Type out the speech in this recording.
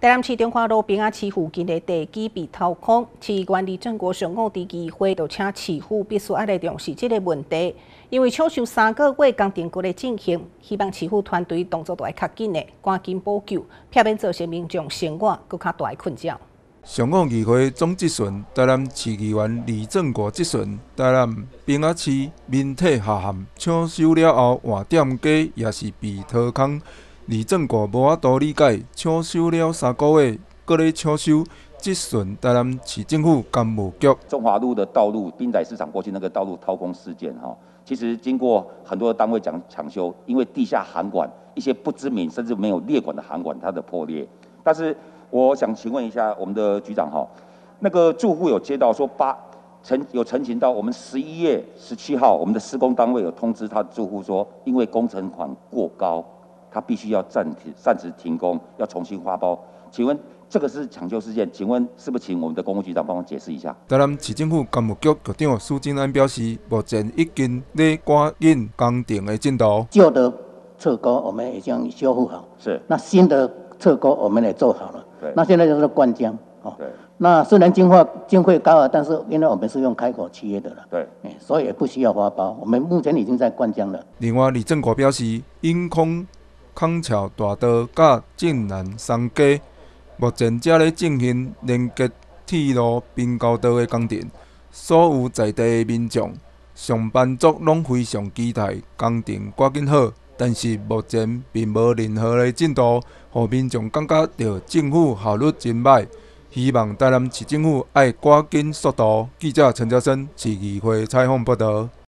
台南市中华路平仔市附近的地基被掏空，市议员李正国上午伫议会就请市府必须来重视这个问题，因为抢修3个月工程还在进行，希望市府团队动作要较紧的，赶紧补救，避免造成民众生活更较大的困扰。 上午议会总质询，台南市议员李正国质询，台南平仔市民体下陷抢修了后换店家也是被掏空。李正国无法度理解，抢修了3个月，搁咧抢修，质询台南市政府干务局。 中华路的道路，滨仔市场过去那个道路掏空事件其实经过很多的单位抢修，因为地下涵管一些不知名甚至没有列管的涵管它的破裂。但是我想请问一下我们的局长那个住户有接到说有陈情到我们11月17号，我们的施工单位有通知他的住户说，因为工程款过高，他必须要暂时停工，要重新发包。请问这个是抢修事件，请问是不是请我们的公务局长帮我解释一下？ 台南市政府干务局局长苏金安表示，目前已经在赶紧工程的进度。 旧的侧沟我们已经修复好， 是。 那新的侧沟我们也做好了。 对。 那现在就是灌浆对。 那虽然经费高但是因为我们是用开口契约的了， 对。 所以也不需要发包。我们目前已经在灌浆了。 另外，李正国表示，因空康桥大道甲正南三街，目前正咧进行连接铁路滨高道的工程，所有在地的民众、上班族拢非常期待工程赶紧好，但是目前并无任何的进度，互民众感觉到政府效率真歹。希望台南市政府爱赶紧速度。记者陈嘉生，市议会采访报道。